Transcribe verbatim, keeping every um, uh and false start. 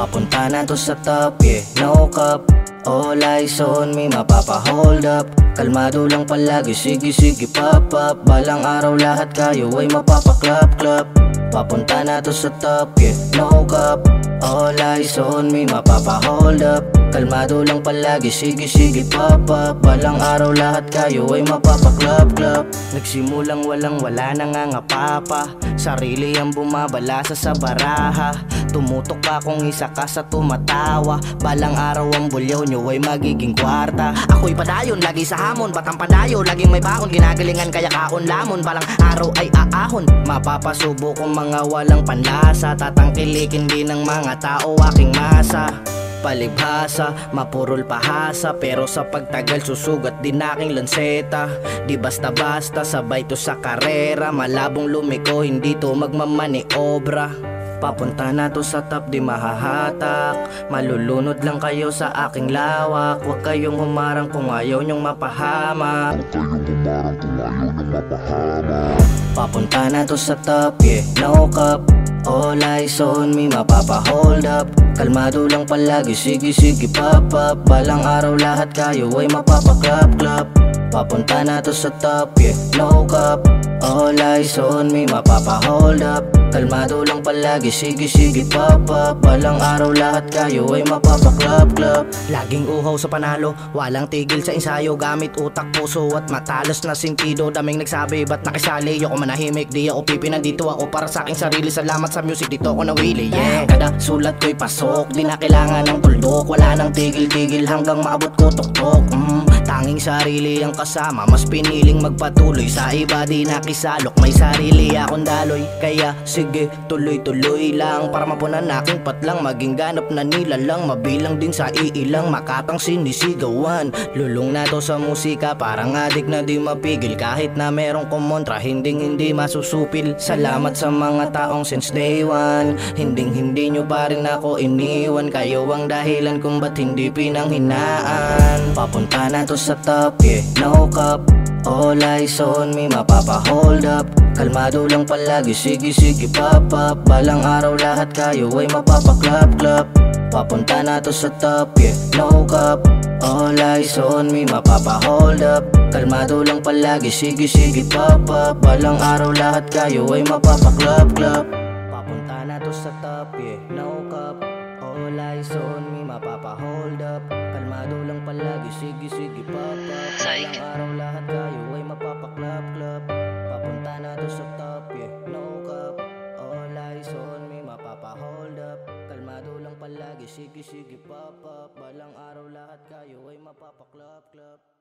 Papunta na to sa top, yeah, no cap. All eyes on me, mapapa-hold up. Kalmado lang palagi, sige sige pop up. Balang araw lahat kayo ay mapapa-clap-clap. Papunta na to sa top, yeah, no cap. All eyes on me, mapapa-hold up. Kalmado lang palagi, sige sige pop up. Balang araw lahat kayo ay mapapa-clap-clap. Nagsimulang walang wala nangangapapa. Sarili ang bumabalasa sa baraha. Tumutok akong isa ka sa tumatawa. Balang araw ang bulyaw nyo ay magiging kwarta. Ako'y padayon, lagi sa hamon. Batang padayo, laging may baon. Ginagalingan kaya kaon lamon. Balang araw ay aahon. Mapapasubo kong mga walang panlasa. Tatangkilikin din ng mga tao aking masa. Palibhasa, mapurol pahasa. Pero sa pagtagal susugat din aking lanseta. Di basta-basta, sabay to sa karera. Malabong lumiko, hindi to magmamaniobra. Papunta na to sa top, di mahahatak. Malulunod lang kayo sa aking lawak. Huwag kayong humarang kung ayaw nyong mapahamak. Huwag kayong humarang kung ayaw nyong mapahamak. Papunta na to sa top, yeah, no cap. All eyes on me, mapapa-hold up. Kalmado lang palagi, sige sige pop up. Balang araw lahat kayo ay mapapa-clap-clap. Papunta na to sa top, yeah, no cap. All eyes on me, mapapa-hold up. Kalmado lang palagi, sige sige pop up. Balang araw lahat kayo ay mapapa-clap-clap. Laging uhaw sa panalo, walang tigil sa ensayo. Gamit utak, puso at matalas na sentido. Daming nagsabi, ba't nakisali? Ako manahimik, di ako pipi. Nandito ako para sa aking sarili. Salamat sa music, dito ako nawili, yeah. Kada sulat ko'y pasok, di na kailangan ng tuldok. Wala nang tigil-tigil hanggang maabot ko tuktok. mm, Tanging sarili ang kasama, mas piniling magpatuloy. Sa iba di nakisalok, may sarili akong daloy. Kaya sige, tuloy-tuloy lang para mapunan aking patlang. Maging ganap na nila lang, mabilang din sa iilang makatang sinisigawan. Lulong na to sa musika, parang adik na di mapigil. Kahit na merong kumontra, hinding hindi masusupil. Salamat sa mga taong since day one. Hinding hindi nyo pa rin ako iniwan. Kayo ang dahilan kung ba't hindi pinanghinaan. Papunta na to sa top, yeah, no cap. All eyes on me, mapapa-hold up. Kalmado lang palagi, sige sige pop up. Balang araw lahat kayo ay mapapa-clap-clap. Papunta na to sa top, yeah, no cap. All eyes on me, mapapa-hold up. Kalmado lang palagi, sige sige pop up. Balang araw lahat kayo ay mapapa-clap-clap. Papunta na to sa top, yeah, no cap. All eyes on me, mapapa-hold up. Kalmado lang palagi, sige sige pop up. Balang araw lahat kayo ay mapapa-clap-clap. Papunta na to sa top, yeah, no cap. All eyes on me, mapapa-hold up. Kalmado lang palagi, sige sige pop up. Balang araw lahat kayo ay mapapa-clap-clap.